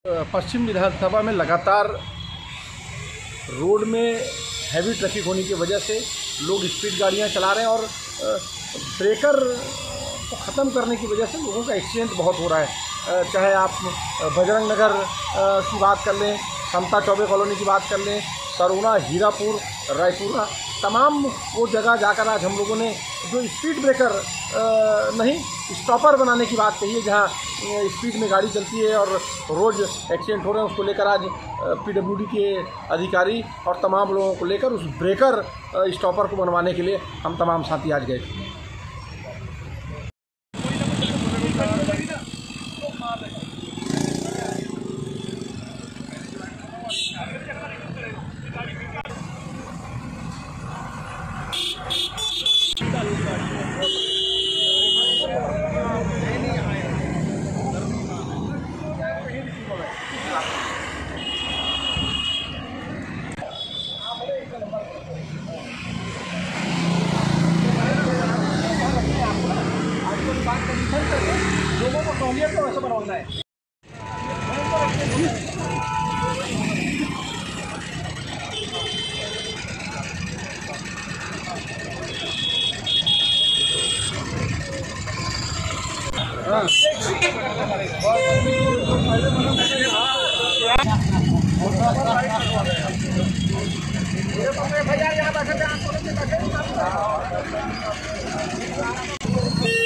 पश्चिम विधानसभा में लगातार रोड में हैवी ट्रैफिक होने की वजह से लोग स्पीड गाड़ियां चला रहे हैं और ब्रेकर को ख़त्म करने की वजह से लोगों का एक्सीडेंट बहुत हो रहा है। चाहे आप बजरंग नगर की बात कर लें, समता चौबे कॉलोनी की बात कर लें, सरोना, हीरापुर, रायपुरा, तमाम वो जगह जाकर आज हम लोगों ने जो स्पीड ब्रेकर नहीं स्टॉपर बनाने की बात कही है, जहाँ स्पीड में गाड़ी चलती है और रोज़ एक्सीडेंट हो रहे हैं, उसको लेकर आज पीडब्ल्यूडी के अधिकारी और तमाम लोगों को लेकर उस ब्रेकर स्टॉपर को बनवाने के लिए हम तमाम साथी आज गए थे। लोगों को सहूलियत तो वैसे बनवाना है। भैया यहाँ बैठे थे,